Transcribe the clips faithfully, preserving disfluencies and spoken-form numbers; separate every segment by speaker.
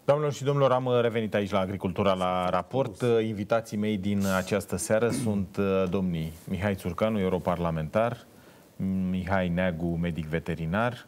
Speaker 1: Doamnelor și domnilor, am revenit aici la Agricultura la Raport. Invitații mei din această seară sunt domnii Mihai Țurcanu, europarlamentar, Mihai Neagu, medic veterinar,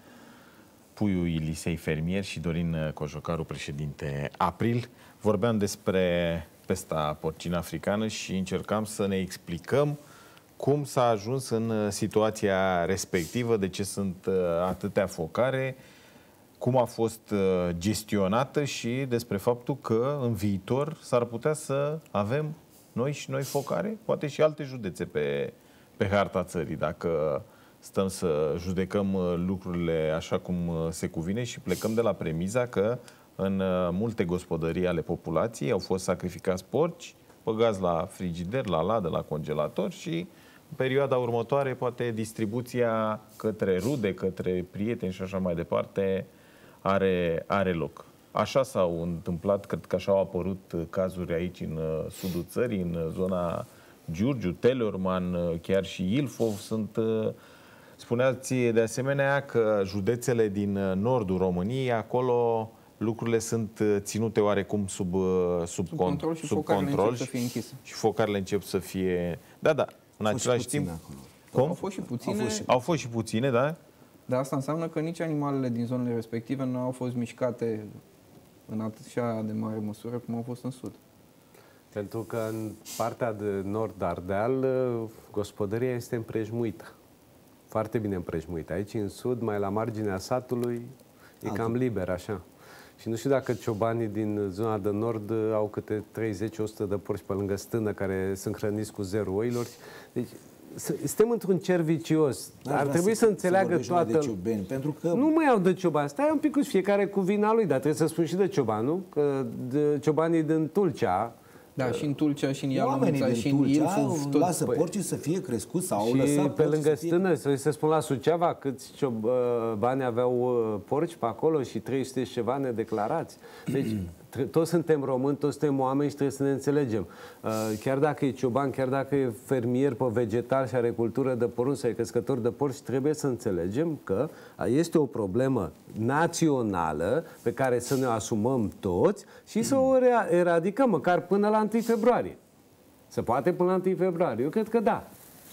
Speaker 1: Puiu Ilisei, fermier, și Dorin Cojocaru, președinte April. Vorbeam despre pesta porcină africană și încercam să ne explicăm cum s-a ajuns în situația respectivă, de ce sunt atâtea focare, cum a fost gestionată și despre faptul că în viitor s-ar putea să avem noi și noi focare, poate și alte județe pe, pe harta țării, dacă stăm să judecăm lucrurile așa cum se cuvine și plecăm de la premiza că în multe gospodării ale populației au fost sacrificați porci, băgați la frigider, la ladă, la congelator și în perioada următoare poate distribuția către rude, către prieteni și așa mai departe are, are loc. Așa s-au întâmplat, cred că așa au apărut cazuri aici în sudul țării, în zona Giurgiu, Teleorman, chiar și Ilfov. Sunt, spuneați de asemenea că județele din nordul României, acolo lucrurile sunt ținute oarecum sub, sub, sub control și
Speaker 2: sub focarele
Speaker 1: control
Speaker 2: încep să fie închise.
Speaker 1: Și focarele încep să fie... Da, da, în același timp...
Speaker 2: Acolo. Cum? Au fost și puține. Au fost și,
Speaker 1: au fost și puține, da?
Speaker 2: Dar asta înseamnă că nici animalele din zonele respective nu au fost mișcate în așa de mare măsură cum au fost în sud.
Speaker 3: Pentru că în partea de nord Ardeal, gospodăria este împrejmuită. Foarte bine împrejmuită. Aici, în sud, mai la marginea satului, e Altul. cam liber, așa. Și nu știu dacă ciobanii din zona de nord au câte treizeci o sută de porci pe lângă stână care sunt hrăniți cu zero oilor. Deci, suntem într-un cer vicios. Ar trebui să, să înțeleagă
Speaker 4: să
Speaker 3: toată...
Speaker 4: de ciobeni, pentru că...
Speaker 3: Nu mai au de ciobani. Stai un pic, fiecare cu vina lui, dar trebuie să spun și de cioban, nu? Că de ciobanii din Tulcea...
Speaker 2: Da, și în Tulcea, și în Ialomița, și în Ilfov,
Speaker 4: tot... lasă porcii să fie crescuți sau au
Speaker 3: și
Speaker 4: lăsat
Speaker 3: pe lângă
Speaker 4: să fie...
Speaker 3: stână, să se spun la Suceava, câți bani aveau porci pe acolo și trei sute și ceva nedeclarați. Deci, toți suntem români, toți suntem oameni și trebuie să ne înțelegem. Chiar dacă e cioban, chiar dacă e fermier pe vegetal și are cultură de porumb sau e crescător de porci, trebuie să înțelegem că este o problemă națională pe care să ne asumăm toți și să o eradicăm, măcar până la întâi februarie. Se poate până la întâi februarie? Eu cred că da.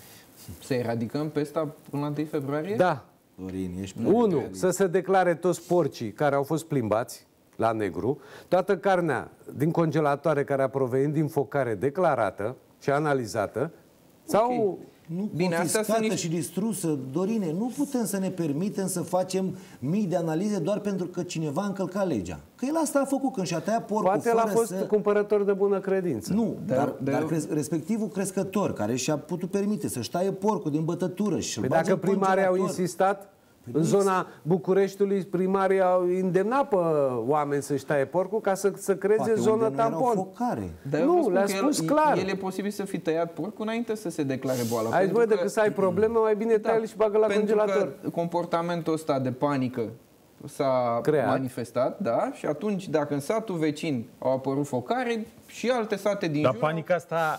Speaker 2: Să eradicăm pesta până la întâi februarie?
Speaker 3: Da.
Speaker 4: Dorin, ești
Speaker 3: Unu, să se declare toți porcii care au fost plimbați la negru, toată carnea din congelatoare care a provenit din focare declarată și analizată, okay. sau...
Speaker 4: Nu Bine, confiscată niște... și distrusă. Dorine, nu putem să ne permitem să facem mii de analize doar pentru că cineva a încălcat legea. Că el asta a făcut când și-a tăiat porcul.
Speaker 3: Poate el a fost
Speaker 4: să...
Speaker 3: cumpărător de bună credință.
Speaker 4: Nu, dar, dar,
Speaker 2: dar
Speaker 4: dar eu... respectivul crescător care și-a putut permite să-și taie porcul din bătătură și
Speaker 3: păi dacă primarii au insistat, Păi în zona Bucureștiului, primarii au îndemnat pe oameni să-și taie porcul ca să, să creeze zonă tampon. Nu, le-a spus
Speaker 2: el,
Speaker 3: clar.
Speaker 2: El e posibil să fi tăiat porcul înainte să se declare boala.
Speaker 3: Aici, băi, decât să ai probleme, mai bine da, tai-l și bagă la congelator.
Speaker 2: Că comportamentul ăsta de panică s-a manifestat, da? Și atunci, dacă în satul vecin au apărut focare, și alte sate din
Speaker 1: Dar
Speaker 2: jur...
Speaker 1: Dar panica asta,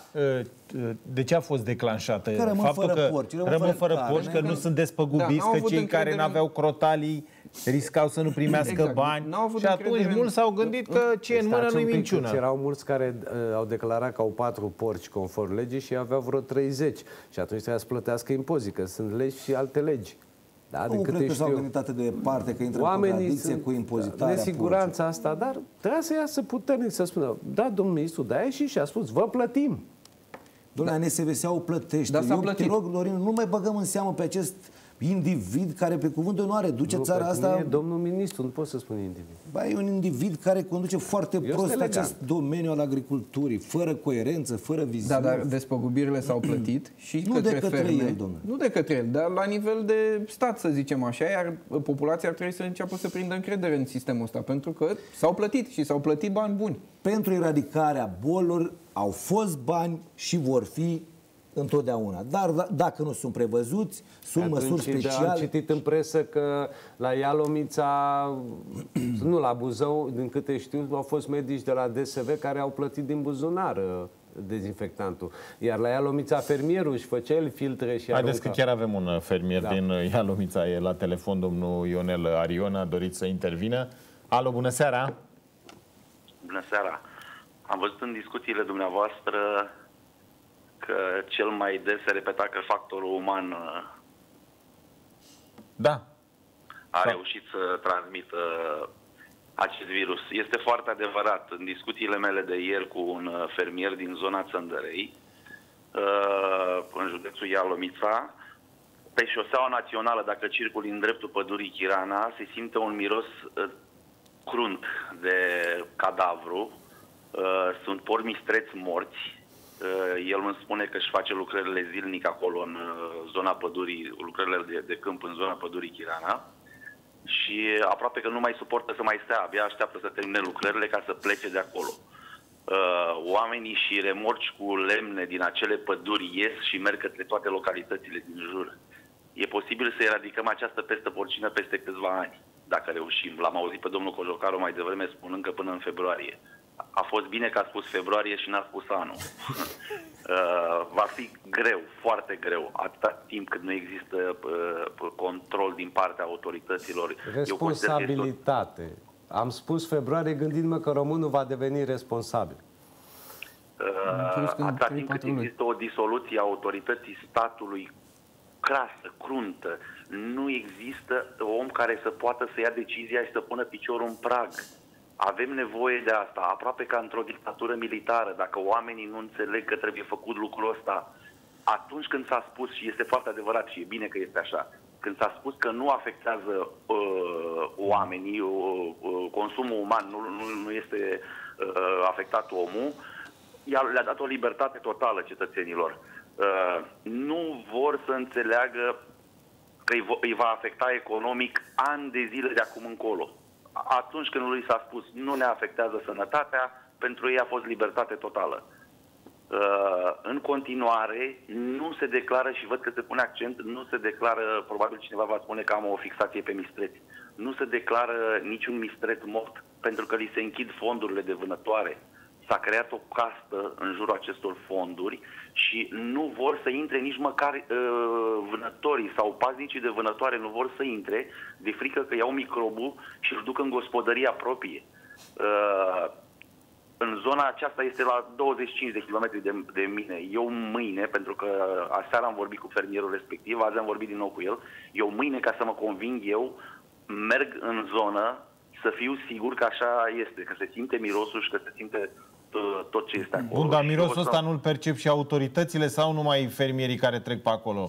Speaker 1: de ce a fost declanșată?
Speaker 4: Că rămân
Speaker 1: Faptul
Speaker 4: fără
Speaker 1: că
Speaker 4: porci, rămân,
Speaker 1: rămân
Speaker 4: fără,
Speaker 1: fără porci, că nu sunt despăgubiți,
Speaker 2: da,
Speaker 1: că cei care n-aveau crotalii riscau să nu primească
Speaker 2: exact.
Speaker 1: bani. Și atunci mulți s-au gândit că ce e în mână nu-i minciună.
Speaker 3: Erau mulți care uh, au declarat că au patru porci conform legii și aveau vreo treizeci. Și atunci trebuia să plătească impozit, că sunt legi și alte legi. Da,
Speaker 4: nu cred că s-au gândit atât de departe, că intră în contradicție cu impozitarea.
Speaker 3: Nesiguranța asta, dar trebuia să iasă puternic să spună, da, domnul ministru, da, a ieșit și a spus, vă plătim.
Speaker 4: Domnule, da. N S V S-ul plătește.
Speaker 2: Da,
Speaker 4: Eu
Speaker 2: plătit.
Speaker 4: te rog, Dorin, nu mai băgăm în seamă pe acest individ care pe cuvântul nu are, duce
Speaker 3: nu,
Speaker 4: țara asta...
Speaker 3: E domnul ministru, nu pot să spun individ.
Speaker 4: Ba, e un individ care conduce foarte Eu prost acest domeniu al agriculturii, fără coerență, fără viziune.
Speaker 2: Da, dar despăgubirile s-au plătit și
Speaker 4: nu
Speaker 2: către,
Speaker 4: de către
Speaker 2: ferme,
Speaker 4: el, domnule.
Speaker 2: Nu de către el, dar la nivel de stat, să zicem așa, iar populația ar trebui să înceapă să prindă încredere în sistemul ăsta, pentru că s-au plătit și s-au plătit bani buni.
Speaker 4: Pentru eradicarea bolilor au fost bani și vor fi întotdeauna. Dar dacă nu sunt prevăzuți, sunt
Speaker 3: atunci,
Speaker 4: măsuri speciale.
Speaker 3: Am citit în presă că la Ialomița, nu la Buzău, din câte știu, au fost medici de la D S V care au plătit din buzunar dezinfectantul. Iar la Ialomița fermierul își făcea el filtre și
Speaker 1: Haideți
Speaker 3: arunca.
Speaker 1: că chiar avem un fermier da. din Ialomița, e la telefon, domnul Ionel Arion, a dorit să intervină. Alo, bună seara!
Speaker 5: Bună seara! Am văzut în discuțiile dumneavoastră că cel mai des se repeta că factorul uman
Speaker 1: da.
Speaker 5: a reușit să transmită acest virus. Este foarte adevărat. În discuțiile mele de ieri cu un fermier din zona Țăndărei, în județul Ialomița, pe șoseaua națională, dacă circuli în dreptul pădurii Chirana, se simte un miros crunt de cadavru. Sunt porci mistreți morți. El îmi spune că își face lucrările zilnic acolo în zona pădurii, lucrările de, de câmp în zona pădurii Chirana. Și aproape că nu mai suportă să mai stea, abia așteaptă să termine lucrările ca să plece de acolo. Oamenii și remorci cu lemne din acele păduri ies și merg către toate localitățile din jur. E posibil să eradicăm această pestă porcină peste câțiva ani, dacă reușim. L-am auzit pe domnul Cojocaru mai devreme spunând că până în februarie. A fost bine că a spus februarie și n-a spus anul. uh, va fi greu, foarte greu, atâta timp cât nu există uh, control din partea autorităților.
Speaker 3: Responsabilitate. Am spus februarie gândindu-mă că românul va deveni responsabil.
Speaker 5: Uh, atâta timp cât există o disoluție a autorității statului crasă, cruntă, nu există om care să poată să ia decizia și să pună piciorul în prag. Avem nevoie de asta, aproape ca într-o dictatură militară. Dacă oamenii nu înțeleg că trebuie făcut lucrul ăsta, atunci când s-a spus, și este foarte adevărat și e bine că este așa, când s-a spus că nu afectează uh, oamenii, uh, uh, consumul uman nu, nu, nu este uh, afectat omul, le-a dat o libertate totală cetățenilor. Uh, nu vor să înțeleagă că îi va afecta economic ani de zile de acum încolo. Atunci când lui s-a spus nu ne afectează sănătatea, pentru ei a fost libertate totală. Uh, în continuare, nu se declară, și văd că se pune accent, nu se declară, probabil cineva va spune că am o fixație pe mistreți, nu se declară niciun mistreț mort, pentru că li se închid fondurile de vânătoare. S-a creat o castă în jurul acestor fonduri și nu vor să intre nici măcar uh, vânătorii sau paznicii de vânătoare nu vor să intre de frică că iau microbul și îl duc în gospodăria proprie. Uh, în zona aceasta este la douăzeci și cinci de kilometri de, de mine. Eu mâine, pentru că aseară am vorbit cu fermierul respectiv, azi am vorbit din nou cu el, eu mâine, ca să mă conving eu, merg în zonă să fiu sigur că așa este, că se simte mirosul și că se simte tot ce este acolo.
Speaker 1: Bun, dar mirosul ăsta nu-l percep și autoritățile sau numai fermierii care trec pe acolo?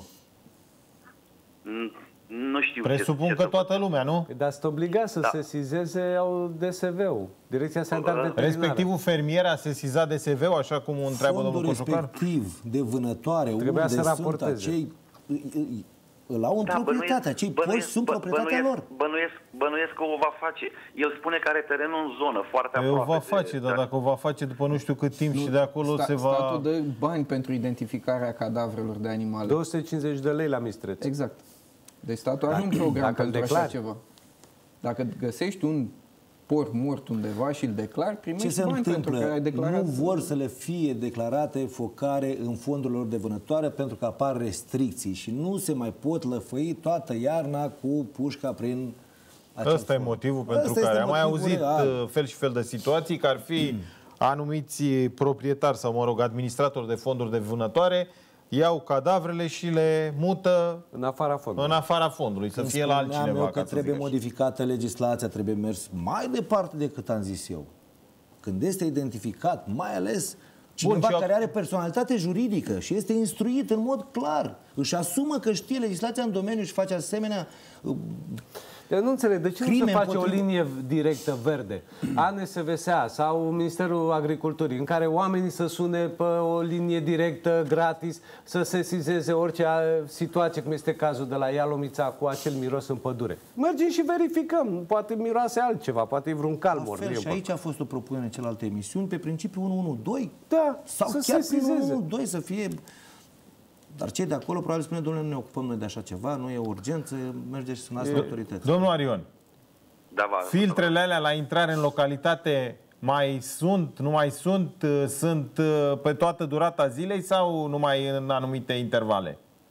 Speaker 5: Nu știu.
Speaker 1: Presupun că toată lumea, nu?
Speaker 3: Dar sunt obligat să da. sesizeze D S V-ul, Direcția Sanitară Veterinară.
Speaker 1: Respectivul fermier a sesizat D S V-ul, așa cum o întreabă domnul Cojocaru?
Speaker 4: Fondul respectiv de vânătoare,
Speaker 3: trebuia
Speaker 4: unde
Speaker 3: să
Speaker 4: sunt
Speaker 3: raporteze.
Speaker 4: acei... Îl au în da, proprietate, acei porci sunt proprietatea lor.
Speaker 5: Bănuiesc, bănuiesc că o va face. El spune că are terenul în zonă, foarte aproape.
Speaker 1: O va face,
Speaker 5: de,
Speaker 1: dar dacă o va face după nu știu cât timp nu, și de acolo sta, se va...
Speaker 2: Statul dă bani pentru identificarea cadavrelor de animale.
Speaker 3: două sute cincizeci de lei la mistreț.
Speaker 2: Exact. Deci statul are un program pentru așa ceva. Dacă găsești un porc mort undeva și îl declari, primești
Speaker 4: ce se
Speaker 2: bani
Speaker 4: întâmplă?
Speaker 2: Pentru că ai declarat...
Speaker 4: Nu vor să le fie declarate focare în fondurile lor de vânătoare pentru că apar restricții și nu se mai pot lăfăi toată iarna cu pușca prin acest
Speaker 1: Ăsta e motivul pentru Asta care am mai auzit real. fel și fel de situații, că ar fi mm. anumiți proprietari sau, mă rog, administratori de fonduri de vânătoare iau cadavrele și le mută
Speaker 3: în afara fondului,
Speaker 1: în afara fondului să
Speaker 4: Când
Speaker 1: fie la altcineva.
Speaker 4: Eu că trebuie modificată legislația, trebuie mers mai departe decât am zis eu. Când este identificat, mai ales cineva Bun, care are personalitate juridică și este instruit în mod clar, își asumă că știe legislația în domeniu și face asemenea...
Speaker 3: Eu nu înțeleg, de ce nu se face o linie directă verde? A N S V S A sau Ministerul Agriculturii, în care oamenii să sune pe o linie directă, gratis, să sesizeze orice situație, cum este cazul de la Ialomița cu acel miros în pădure. Mergem și verificăm, poate miroase altceva, poate e vreun calmor.
Speaker 4: La fel, și aici a fost o propunere în celelalte emisiuni, pe principiu unu unu doi,
Speaker 3: da,
Speaker 4: sau
Speaker 3: să
Speaker 4: chiar
Speaker 3: sesizeze.
Speaker 4: unu unu doi să fie... Dar cei de acolo probabil spune, domnule, nu ne ocupăm noi de așa ceva, nu e urgență, mergeți și sunați la autorități.
Speaker 1: Domnul Arion,
Speaker 5: da, va,
Speaker 1: filtrele alea la intrare în localitate mai sunt, nu mai sunt, sunt pe toată durata zilei sau numai în anumite intervale?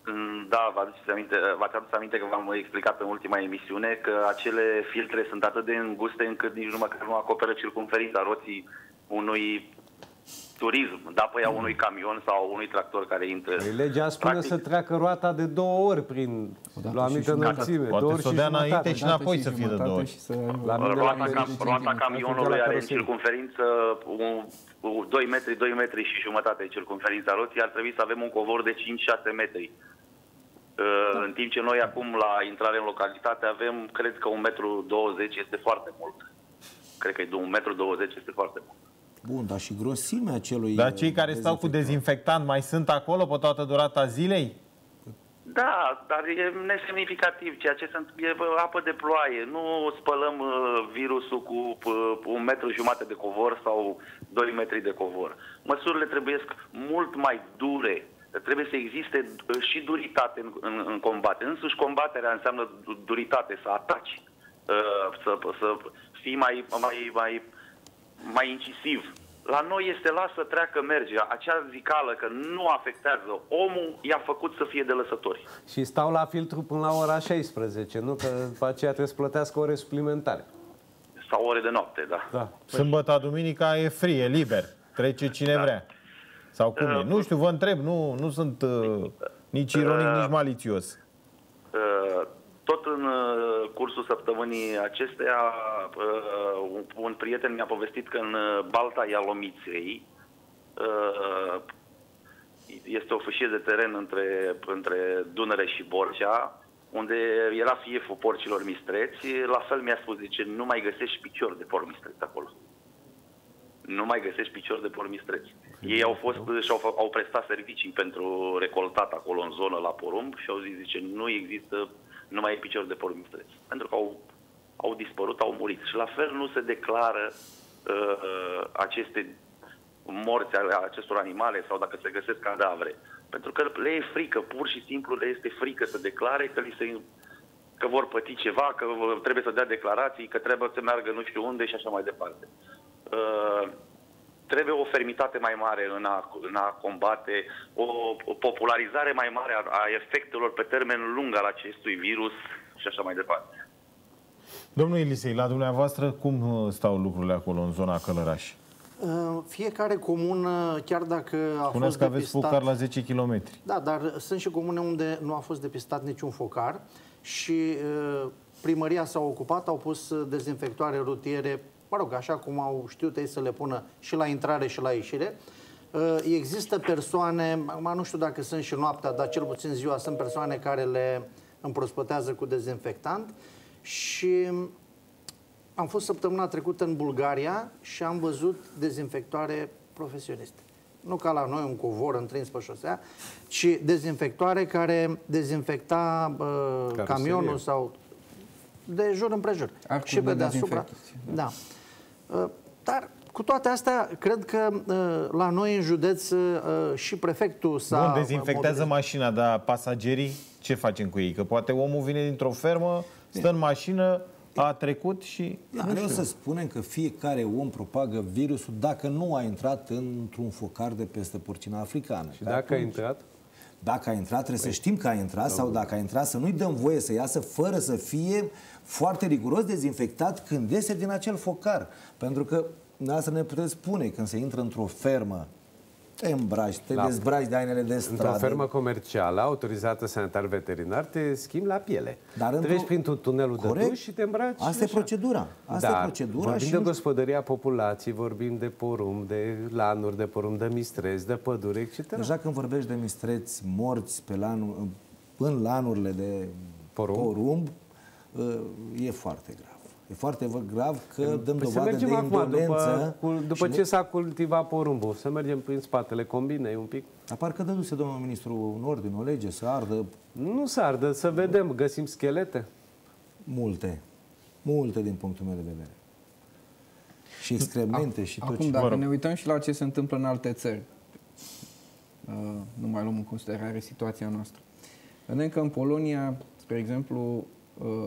Speaker 5: Da, v-ați adus aminte, v-ați adus aminte că v-am explicat în ultima emisiune că acele filtre sunt atât de înguste încât nici nu măcar nu acoperă circumferința roții unui turism, da, pe ea unui camion sau unui tractor care intră.
Speaker 3: Păi legea spune Practic, să treacă roata de două ori prin la o anumită înălțime.
Speaker 1: Poate să o dea înainte și înapoi să fie de două ori.
Speaker 5: Roata, cam, roata camionului are în circumferință un, doi metri, doi metri și jumătate circumferința roții, ar trebui să avem un covor de cinci șase metri. Da. În timp ce noi acum la intrare în localitate avem, cred că un metru douăzeci este foarte mult. Cred că un metru douăzeci este foarte mult.
Speaker 4: Bun, dar și grosimea celui...
Speaker 1: Dar cei care stau cu dezinfectant mai sunt acolo pe toată durata zilei?
Speaker 5: Da, dar e nesemnificativ. Ceea ce sunt, e apă de ploaie. Nu spălăm uh, virusul cu uh, un metru jumate de covor sau doi metri de covor. Măsurile trebuie mult mai dure. Trebuie să existe și duritate în, în, în combate. Însuși combaterea înseamnă duritate, să ataci, uh, să, să fii mai, mai, mai, mai incisiv. La noi este lasă, treacă, merge. Acea zicală că nu afectează omul, i-a făcut să fie de lăsători.
Speaker 3: Și stau la filtru până la ora șaisprezece, nu? Că după aceea trebuie să plătească ore suplimentare.
Speaker 5: Sau ore de noapte, da.
Speaker 3: da.
Speaker 1: Sâmbătă, duminica e free, e liber. Trece cine da. vrea. Sau cum uh, e? Nu știu, vă întreb, nu, nu sunt uh, nici ironic, uh, nici malițios.
Speaker 5: Uh, tot în uh, cursul săptămânii acesteia, uh, un, un prieten mi-a povestit că în Balta Ialomiței uh, este o fâșie de teren între, între Dunăre și Borcea, unde era fieful porcilor mistreți. La fel mi-a spus, zice, nu mai găsești picior de porc mistreți acolo. Nu mai găsești picior de porc mistreți. Ei au fost și au, au prestat servicii pentru recoltat acolo în zonă la porumb și au zis, zice, nu există, nu mai e picior de porc mistreți. Pentru că au, au dispărut, au murit. Și la fel nu se declară uh, aceste morți ale acestor animale sau dacă se găsesc cadavre. Pentru că le e frică, pur și simplu le este frică să declare că, li se, că vor păti ceva, că trebuie să dea declarații, că trebuie să meargă nu știu unde și așa mai departe. Uh, trebuie o fermitate mai mare în a, în a combate, o, o popularizare mai mare a, a efectelor pe termen lung al acestui virus și așa mai departe.
Speaker 1: Domnul Elisei, la dumneavoastră cum stau lucrurile acolo în zona Călăraș?
Speaker 6: Fiecare comună, chiar dacă a
Speaker 1: Spuneți
Speaker 6: fost
Speaker 1: că aveți
Speaker 6: depistat...
Speaker 1: focar la zece kilometri.
Speaker 6: Da, dar sunt și comune unde nu a fost depistat niciun focar și primăria s-a ocupat, au pus dezinfectoare rutiere, mă rog, așa cum au știut ei să le pună și la intrare și la ieșire. Există persoane, nu știu dacă sunt și noaptea, dar cel puțin ziua, sunt persoane care le împrospătează cu dezinfectant și am fost săptămâna trecută în Bulgaria și am văzut dezinfectoare profesioniste. Nu ca la noi, un covor întrins pe șosea, ci dezinfectoare care dezinfecta uh, camionul sau de jur împrejur.
Speaker 2: Arcul
Speaker 6: și pe
Speaker 2: de
Speaker 6: deasupra. Da. Uh, dar cu toate astea, cred că uh, la noi în județ uh, și prefectul s-a...
Speaker 1: Bun, dezinfectează mașina, dar pasagerii ce facem cu ei? Că poate omul vine dintr-o fermă, stă în mașină, a trecut și...
Speaker 4: Da, nu să spunem că fiecare om propagă virusul dacă nu a intrat într-un focar de peste porcina africană.
Speaker 3: Și dacă atunci, a intrat?
Speaker 4: Dacă a intrat, trebuie păi, să știm că a intrat sau dacă a intrat să nu-i dăm voie să iasă fără să fie foarte riguros dezinfectat când iese din acel focar. Pentru că să ne puteți spune când se intră într-o fermă, te îmbraci, te la, dezbraci de hainele de stradă.
Speaker 3: Într-o fermă comercială, autorizată sanitar-veterinar, te schimbi la piele.
Speaker 4: Dar
Speaker 3: treci printr-un tunelul corect, de duș și te îmbraci.
Speaker 4: Asta e procedura. Asta
Speaker 3: Dar
Speaker 4: e procedura
Speaker 3: vorbim
Speaker 4: și
Speaker 3: de gospodăria populației, vorbim de porumb, de lanuri de porumb, de mistreți, de pădure, et cetera.
Speaker 4: Deja când vorbești de mistreți morți pe lanul, în lanurile de porumb, porumb e foarte grav. E foarte grav că dăm păi dovadă de indolență.
Speaker 3: După, după ce s-a cultivat porumbul, să mergem prin spatele combinei un pic.
Speaker 4: Dar parcă dăduse domnul ministru un ordine, o lege, să ardă...
Speaker 3: Nu să ardă, să vedem, găsim schelete.
Speaker 4: Multe. Multe din punctul meu de vedere. Și excremente A, și tot
Speaker 2: acum,
Speaker 4: ce...
Speaker 2: dacă ne uităm și la ce se întâmplă în alte țări, uh, nu mai luăm în considerare situația noastră. Vedem că în Polonia, spre exemplu, uh,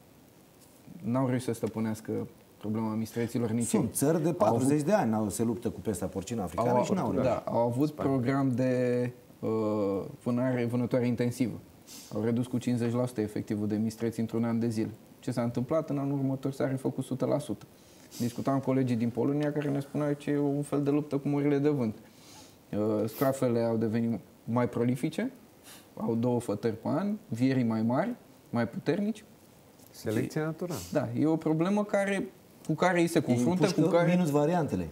Speaker 2: n-au reușit să stăpânească problema mistreților nici.
Speaker 4: Sunt țări de patruzeci de ani se luptă cu pesta porcină africană și n-au reușit.
Speaker 2: Da, au avut Spania. program de vânare, vânătoare intensivă. Au redus cu cincizeci la sută efectivul de mistreți într-un an de zile. Ce s-a întâmplat? În anul următor s-a refăcut o sută la sută. Discutam cu colegii din Polonia care ne spuneau că e un fel de luptă cu murile de vânt. Scroafele au devenit mai prolifice, au două fătări pe an, vierii mai mari, mai puternici.
Speaker 3: Selecția naturală.
Speaker 2: Da, e o problemă care, cu care îi se confruntă, cu care...
Speaker 4: minus variantele.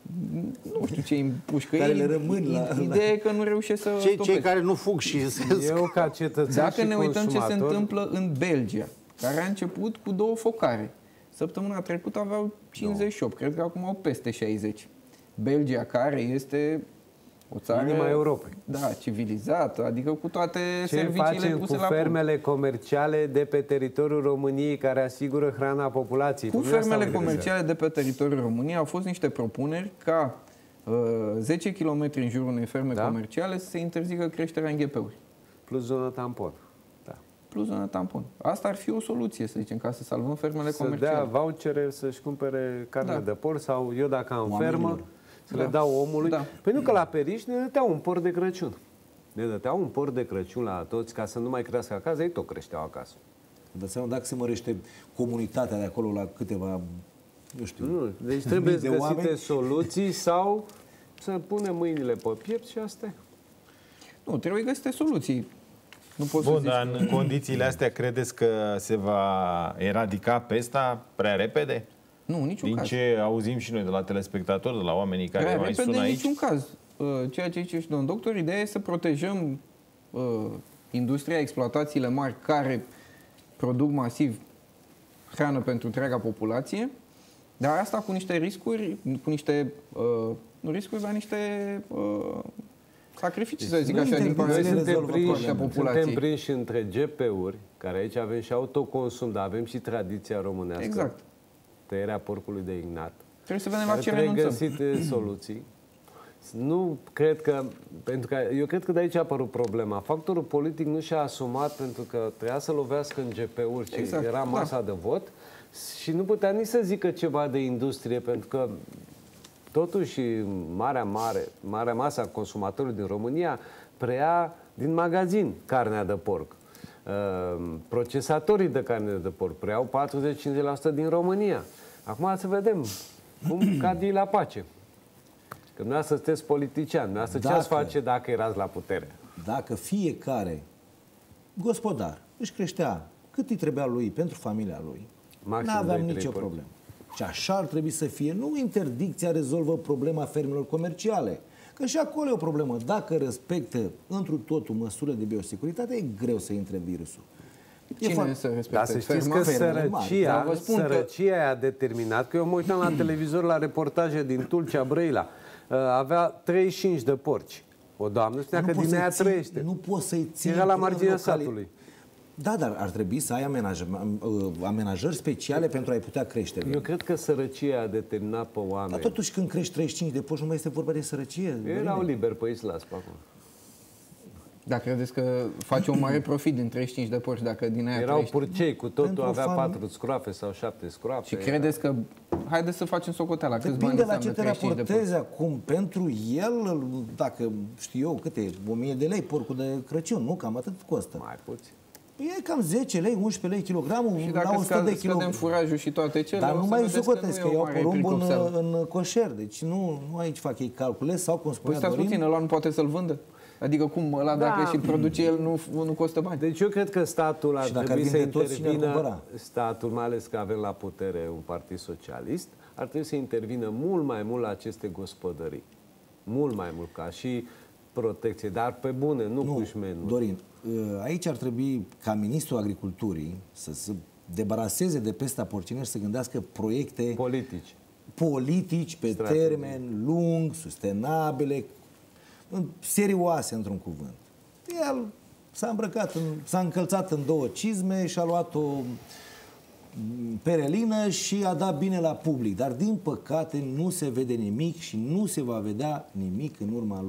Speaker 2: Nu știu ce îi împușcă
Speaker 4: care
Speaker 2: ei.
Speaker 4: le rămân la...
Speaker 2: Ideea e că nu reușește să
Speaker 6: Cei, cei care nu fug și se
Speaker 3: Eu ca cetățean
Speaker 2: Dacă
Speaker 3: și
Speaker 2: ne uităm
Speaker 3: consumator...
Speaker 2: ce se întâmplă în Belgia, care a început cu două focare. Săptămâna trecută aveau cincizeci și opt, no. Cred că acum au peste șaizeci. Belgia, care este o țară...
Speaker 3: Inima Europei.
Speaker 2: Da, civilizată, adică cu toate
Speaker 3: ce
Speaker 2: serviciile
Speaker 3: facem
Speaker 2: puse
Speaker 3: cu
Speaker 2: la
Speaker 3: fermele punct. comerciale de pe teritoriul României care asigură hrana populației?
Speaker 2: Cu fermele comerciale de pe teritoriul României au fost niște propuneri ca uh, zece kilometri în jurul unei ferme da? comerciale să se interzică creșterea în ghepeuri.
Speaker 3: Plus zonă tampon. Da.
Speaker 2: Plus zonă tampon. Asta ar fi o soluție, să zicem, ca să salvăm fermele
Speaker 3: să
Speaker 2: comerciale.
Speaker 3: Să dea vouchere să-și cumpere carne da. de porc sau eu dacă am
Speaker 4: Oamenilor.
Speaker 3: fermă să
Speaker 2: da.
Speaker 3: le dau omului.
Speaker 2: Da.
Speaker 3: Păi nu că la Periș ne dăteau un porc de Crăciun. Ne dăteau un porc de Crăciun la toți ca să nu mai crească acasă, ei tot creșteau acasă.
Speaker 4: Dar seama dacă se mărește comunitatea de acolo la câteva, nu știu,
Speaker 3: nu, deci trebuie
Speaker 4: de
Speaker 3: găsite
Speaker 4: oameni.
Speaker 3: soluții sau să punem mâinile pe piept și asta e.
Speaker 2: Nu, trebuie găsite soluții. Nu pot
Speaker 1: Bun,
Speaker 2: să zic
Speaker 1: dar
Speaker 2: că...
Speaker 1: în condițiile astea credeți că se va eradica pesta prea repede?
Speaker 2: Nu, niciun
Speaker 1: Din
Speaker 2: caz.
Speaker 1: ce auzim și noi de la telespectatori, de la oamenii care
Speaker 2: Prea
Speaker 1: mai
Speaker 2: repede,
Speaker 1: sună aici?
Speaker 2: niciun caz. Ceea ce zice și domnul doctor, ideea e să protejăm uh, industria, exploatațiile mari care produc masiv hrană pentru întreaga populație, dar asta cu niște riscuri, cu niște, uh, nu riscuri, dar niște uh, sacrificii, să zic așa, din partea
Speaker 3: suntem prinși,
Speaker 2: populației.
Speaker 3: Suntem prinși între G P-uri, care aici avem și autoconsum, dar avem și tradiția românească.
Speaker 2: Exact.
Speaker 3: Tăierea porcului de ignat.
Speaker 2: Trebuie să vedem la ce
Speaker 3: renunțăm.
Speaker 2: renunțăm.
Speaker 3: Trebuie găsite soluții. Nu cred că, pentru că eu cred că de aici a apărut problema. Factorul politic nu și-a asumat pentru că trebuia să lovească în G P-uri, ce
Speaker 2: exact.
Speaker 3: era masa da. de vot și nu putea nici să zică ceva de industrie, pentru că totuși marea, mare, marea masă a consumatorilor din România preia din magazin carnea de porc. Procesatorii de carne de porc preiau patruzeci cincizeci la sută din România. Acum să vedem cum cad ei la pace. Că dumneavoastră sunteți politician, dumneavoastră ce ați face dacă erați la putere?
Speaker 4: Dacă fiecare gospodar își creștea cât îi trebuia lui pentru familia lui, nu aveam nicio problemă. Și așa ar trebui să fie. Nu interdicția rezolvă problema fermelor comerciale. Că și acolo e o problemă. Dacă respectă întru totul măsurile de biosecuritate, e greu să intre virusul.
Speaker 2: Cine
Speaker 4: foarte...
Speaker 2: să respecte?
Speaker 3: Dar să știți că sărăcia, sărăcia a determinat, că eu mă uitam la televizor la reportaje din Tulcea, Brăila, avea treizeci și cinci de porci. O doamnă spunea că din aia trăiește.
Speaker 4: Nu poți să-i ții.
Speaker 3: Era la marginea satului.
Speaker 4: Da, dar ar trebui să ai amenaj amenajări speciale pentru a-i putea crește.
Speaker 3: Eu cred că sărăcia a determinat pe oameni.
Speaker 4: Dar totuși când crești treizeci și cinci de porci, nu mai este vorba de sărăcie.
Speaker 3: Erau liberi pe islas pe acolo.
Speaker 2: Dar credeți că face un mare profit din treizeci și cinci de porci dacă din aia
Speaker 3: Erau purcei, cu totul
Speaker 4: pentru
Speaker 3: avea
Speaker 4: fam...
Speaker 3: patru scroafe sau șapte scroafe.
Speaker 2: Și credeți că... Haideți să facem socoteala. Câți bani
Speaker 4: Depinde la ce
Speaker 2: înseamnă
Speaker 4: te
Speaker 2: treizeci și cinci de
Speaker 4: raportezi acum. Pentru el, dacă știu eu câte, o mie de lei porcul de Crăciun, nu? Cam atât costă.
Speaker 3: Mai puțin.
Speaker 4: E cam zece lei, unsprezece lei kilogramul,
Speaker 2: și
Speaker 4: la
Speaker 2: dacă
Speaker 4: o sută de
Speaker 2: scădem
Speaker 4: kilograme.
Speaker 2: furajul și toate cele,
Speaker 4: Dar nu mai socotesc, că, că iau porumb în,
Speaker 2: în
Speaker 4: coșer. Deci nu, nu aici fac ei calcule sau, cum spunea
Speaker 2: Dorin... Păi stați puțin, ăla nu poate să-l vândă? Adică cum, ăla
Speaker 3: da.
Speaker 2: dacă și produce el, nu, nu costă bani.
Speaker 3: Deci eu cred că statul ar trebui să intervină,
Speaker 4: toți,
Speaker 3: statul, mai ales că avem la putere un partid socialist, ar trebui să intervină mult mai mult la aceste gospodării. Mult mai mult, ca și protecție, dar pe bune, nu, nu cu șmenuri.
Speaker 4: Dorin, aici ar trebui ca ministrul agriculturii să se debaraseze de pesta porcină și să gândească proiecte
Speaker 3: politici,
Speaker 4: politici pe Strategii. termen lung, sustenabile, serioase, într-un cuvânt. El s-a îmbrăcat, în, s-a încălțat în două cizme și a luat o perelină și a dat bine la public. Dar, din păcate, nu se vede nimic și nu se va vedea nimic în urma lui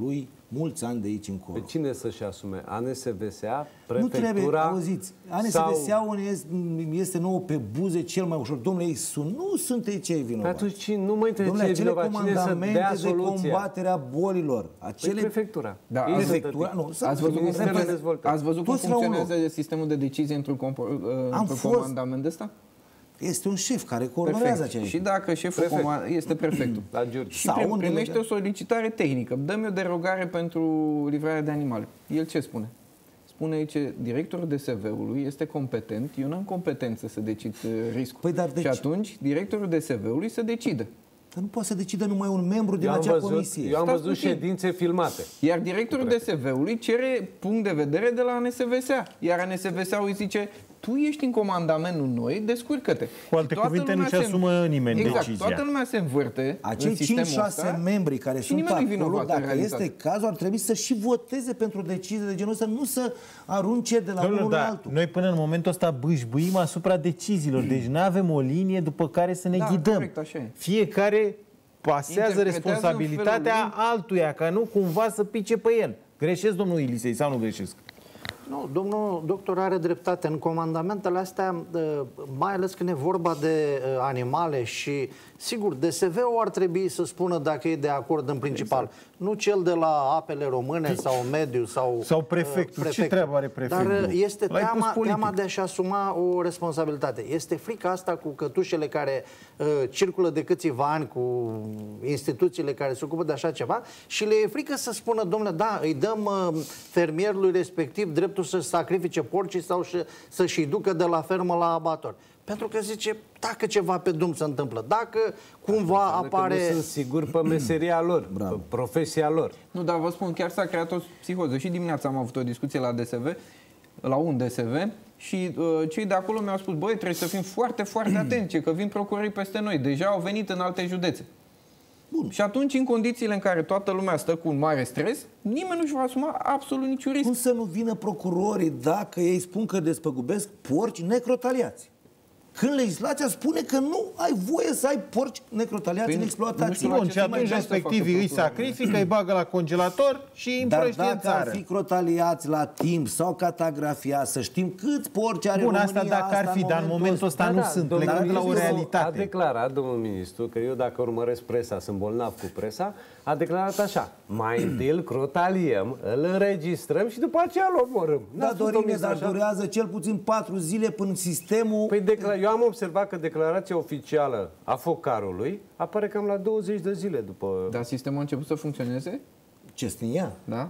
Speaker 4: mulți ani de aici încolo.
Speaker 3: Pe cine să-și asume? A N S V S A?
Speaker 4: Nu trebuie,
Speaker 3: Prefectura?
Speaker 4: auziți, A N S V S A-ul este, este nouă pe buze cel mai ușor. Domnule, ei sunt, nu sunt ei cei vinovați.
Speaker 3: Atunci nu mă întreb
Speaker 4: Domnule,
Speaker 3: cine e
Speaker 4: acele
Speaker 3: vinovat, cine să dea
Speaker 4: comandamente de
Speaker 3: soluția.
Speaker 4: combatere a bolilor, acele...
Speaker 3: Păi prefectura.
Speaker 2: Da,
Speaker 3: Ei
Speaker 4: prefectura, nu,
Speaker 2: Ați văzut cum,
Speaker 3: Ministerul de
Speaker 2: funcționează,
Speaker 3: Dezvoltare.
Speaker 2: ați văzut cum
Speaker 4: Toți la
Speaker 2: funcționează sistemul de decizie într-un, compor- într-un
Speaker 4: fost.
Speaker 2: comandament de ăsta?
Speaker 4: Este un șef care coordonează acele.
Speaker 2: Și dacă șeful
Speaker 3: Prefect.
Speaker 2: comand- este prefectul
Speaker 3: La Giurgiu.
Speaker 2: și
Speaker 4: Sau
Speaker 2: prim-
Speaker 4: unde
Speaker 2: primește
Speaker 4: merge?
Speaker 2: o solicitare tehnică, dă-mi o derogare pentru livrarea de animale. El ce spune? Spune că directorul D S V-ului este competent, eu n-am competență să decid uh, riscul.
Speaker 4: Păi, dar de
Speaker 2: și
Speaker 4: ce?
Speaker 2: atunci directorul D S V-ului să decide.
Speaker 4: Dar nu poate să decide numai un membru din
Speaker 3: Eu am
Speaker 4: acea
Speaker 3: văzut,
Speaker 4: comisie.
Speaker 3: eu am
Speaker 2: Stați
Speaker 3: văzut
Speaker 2: puțin.
Speaker 3: ședințe filmate.
Speaker 2: Iar directorul D S V-ului cere punct de vedere de la A N S V S A. Iar A N S V S A-ul îi zice, tu ești în comandamentul noi, descurcă-te.
Speaker 1: Cu alte
Speaker 2: Și toată
Speaker 1: cuvinte,
Speaker 2: lumea
Speaker 1: nu-și
Speaker 2: se-
Speaker 1: asumă nimeni
Speaker 2: exact,
Speaker 1: decizia.
Speaker 2: toată lumea se învârte
Speaker 4: Acei
Speaker 2: în sistemul
Speaker 4: cinci șase
Speaker 2: ăsta
Speaker 4: membri care
Speaker 2: și
Speaker 4: sunt
Speaker 2: nimeni nu-i
Speaker 4: acolo,
Speaker 2: vinovat în
Speaker 4: dacă
Speaker 2: realitate.
Speaker 4: este cazul, ar trebui să și voteze pentru decizii de genul ăsta, nu să arunce de la
Speaker 1: Domnule,
Speaker 4: unul la
Speaker 1: da,
Speaker 4: altul.
Speaker 1: noi până în momentul ăsta bâșbâim asupra deciziilor, deci nu avem o linie după care să ne
Speaker 2: Da,
Speaker 1: ghidăm.
Speaker 2: corect, așa e.
Speaker 1: Fiecare pasează
Speaker 2: Interpretează
Speaker 1: responsabilitatea
Speaker 2: în felul
Speaker 1: altuia, ca nu cumva să pice pe el. Greșesc, domnul Ilisei, sau nu greșesc?
Speaker 6: Nu, domnul doctor are dreptate. În comandamentele astea, mai ales când e vorba de animale și, sigur, D S V-ul ar trebui să spună dacă e de acord în principal. Exact. Nu cel de la apele române sau mediu sau...
Speaker 1: Sau prefectul.
Speaker 6: prefect.
Speaker 1: Ce treabă are prefectul?
Speaker 6: Dar este
Speaker 1: L-ai pus
Speaker 6: teama,
Speaker 1: politic.
Speaker 6: teama de a-și asuma o responsabilitate. Este frica asta cu cătușele care uh, circulă de câțiva ani, cu instituțiile care se ocupă de așa ceva și le e frică să spună, domnule, da, îi dăm uh, fermierului respectiv dreptul să-și sacrifice porcii sau să-și ducă de la fermă la abator. Pentru că zice, dacă ceva pe drum se întâmplă, dacă cumva apare...
Speaker 3: Nu sunt sigur pe meseria lor,
Speaker 4: Bravo.
Speaker 3: pe profesia lor.
Speaker 2: Nu, dar vă spun, chiar s-a creat o psihoză. Și dimineața am avut o discuție la D S V, la un D S V, și uh, cei de acolo mi-au spus, băi, trebuie să fim foarte, foarte atenți, că vin procurorii peste noi. Deja au venit în alte județe. Bun. Și atunci, în condițiile în care toată lumea stă cu un mare stres, nimeni nu-și va asuma absolut niciun risc.
Speaker 4: Cum să nu vină procurorii dacă ei spun că despăgubesc porci necrotaliați? Când legislația spune că nu ai voie să ai porci necrotaliați
Speaker 2: Păi
Speaker 4: în
Speaker 2: nu
Speaker 4: exploatație.
Speaker 2: știu la
Speaker 1: Bun,
Speaker 2: ce
Speaker 1: și
Speaker 2: se mai
Speaker 1: atunci
Speaker 2: vrea să
Speaker 1: respectivii
Speaker 2: facă
Speaker 1: îi
Speaker 2: procurorii?
Speaker 1: sacrifică, îi bagă la congelator și îi
Speaker 4: Dar
Speaker 1: împrăștie în
Speaker 4: dacă ar
Speaker 1: țară.
Speaker 4: fi crotaliați la timp sau catagrafiați, să știm câți porci are
Speaker 1: Bun,
Speaker 4: România,
Speaker 1: asta dacă ar fi, dar în momentul ăsta
Speaker 3: Da,
Speaker 1: nu
Speaker 3: da,
Speaker 1: sunt,
Speaker 3: domnul
Speaker 1: plecând de la o
Speaker 3: ministru A
Speaker 1: realitate.
Speaker 3: declarat, domnul ministru, că eu dacă urmăresc presa, sunt bolnav cu presa, a declarat așa, mai întâi îl crotaliem, îl înregistrăm și după aceea îl omorâm.
Speaker 4: Da,
Speaker 3: N-a spus
Speaker 4: Dorine,
Speaker 3: domnul
Speaker 4: dar
Speaker 3: ministru așa?
Speaker 4: durează cel puțin patru zile până sistemul...
Speaker 3: Păi decla- eu am observat că declarația oficială a focarului apare cam la douăzeci de zile după...
Speaker 2: Dar sistemul a început să funcționeze?
Speaker 4: Ce ea?
Speaker 2: Da?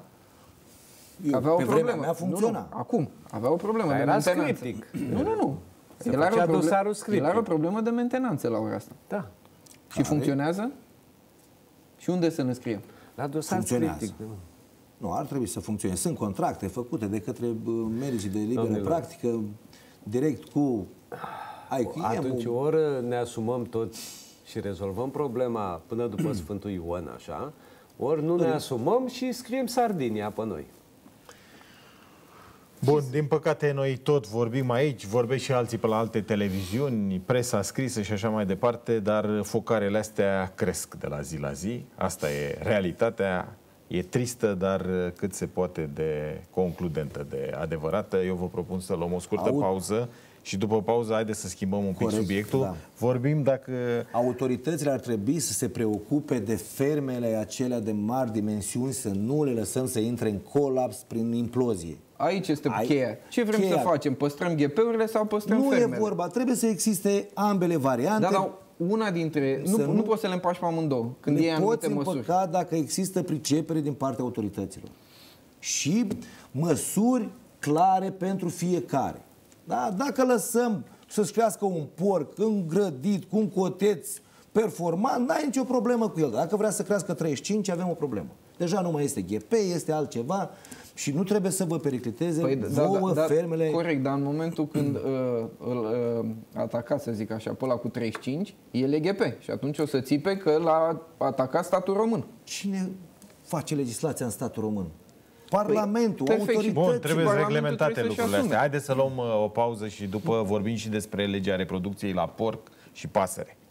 Speaker 4: Eu,
Speaker 2: Avea o
Speaker 4: pe vremea
Speaker 2: problemă.
Speaker 4: mea funcționa.
Speaker 2: Nu, nu, acum. Avea o problemă
Speaker 3: Dar
Speaker 2: de
Speaker 3: era
Speaker 2: mentenanță.
Speaker 3: scriptic.
Speaker 2: Nu, nu, nu.
Speaker 3: Se
Speaker 2: El are,
Speaker 3: făcea
Speaker 2: o proble-
Speaker 3: dosarul
Speaker 2: el
Speaker 3: scriptic.
Speaker 2: are o problemă de mentenanță la ora asta.
Speaker 3: Da,
Speaker 2: Și funcționează? Și unde să ne scriem?
Speaker 3: la dosar
Speaker 4: Funcționează.
Speaker 3: scriptic.
Speaker 4: Nu, ar trebui să funcționeze. Sunt contracte făcute de către bă, medicii de liberă
Speaker 3: Domnilor.
Speaker 4: practică, direct cu I Q M-ul.
Speaker 3: Atunci ori ne asumăm toți și rezolvăm problema până după Sfântul Ioan, așa, ori nu ne asumăm și scriem Sardinia pe noi.
Speaker 1: Bun, din păcate noi tot vorbim aici, vorbesc și alții pe la alte televiziuni, presa scrisă și așa mai departe, dar focarele astea cresc de la zi la zi. Asta e realitatea, e tristă, dar cât se poate de concludentă, de adevărată. Eu vă propun să luăm o scurtă
Speaker 4: Aud.
Speaker 1: pauză și după pauză haideți să schimbăm un pic
Speaker 4: Corect,
Speaker 1: subiectul.
Speaker 4: da.
Speaker 1: Vorbim dacă...
Speaker 4: Autoritățile ar trebui să se preocupe de fermele acelea de mari dimensiuni, să nu le lăsăm să intre în colaps prin implozie.
Speaker 2: Aici este
Speaker 4: Ai-
Speaker 2: cheia. Ce vrem
Speaker 4: cheia.
Speaker 2: să facem? Păstrăm G P-urile sau păstrăm
Speaker 4: Nu
Speaker 2: fermele?
Speaker 4: e vorba, trebuie să existe ambele variante.
Speaker 2: Da, dar una dintre...
Speaker 4: Să
Speaker 2: Nu,
Speaker 4: nu-
Speaker 2: nu poți să le împaci pe amândouă când iei
Speaker 4: Le
Speaker 2: anumite
Speaker 4: poți
Speaker 2: măsuri.
Speaker 4: împăca dacă există pricepere din partea autorităților. Și măsuri clare pentru fiecare. Da? Dacă lăsăm să-și crească un porc îngrădit, cu un coteț performant, n-ai nicio problemă cu el. Dacă vrea să crească treizeci și cinci, avem o problemă. Deja nu mai este G P, este altceva și nu trebuie să vă pericliteze
Speaker 2: Păi, da,
Speaker 4: vouă
Speaker 2: da, da,
Speaker 4: fermele.
Speaker 2: corect, dar în momentul când uh, îl uh, atacați, să zic așa, pe ăla cu treizeci și cinci, el e G P și atunci o să țipe că l-a atacat statul român.
Speaker 4: Cine face legislația în statul român? Parlamentul,
Speaker 2: Păi, perfect.
Speaker 4: autorități.
Speaker 1: Bun, trebuie
Speaker 2: Parlamentul
Speaker 1: reglementate
Speaker 2: trebuie să-și
Speaker 1: lucrurile
Speaker 2: asume.
Speaker 1: astea. Haideți să luăm uh, o pauză și după vorbim și despre legea reproducției la porc și pasăre.